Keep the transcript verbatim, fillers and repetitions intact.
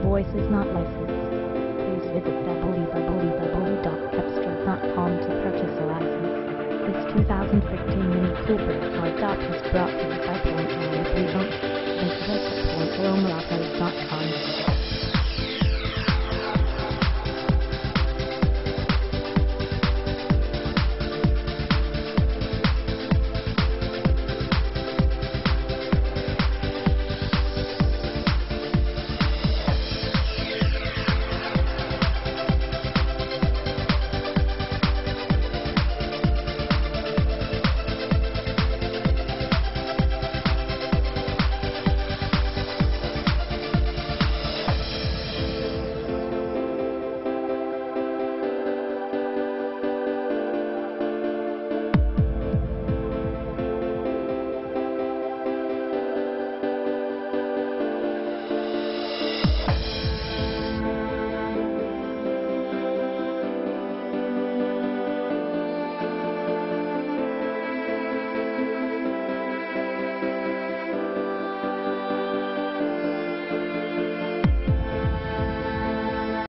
voice is not licensed. Please visit w w w dot cepstral dot com to purchase a license. This two thousand fifteen Mini Cooper hard top is brought to you by Point Loma Pre-Owned. Visit us at point loma autos dot com.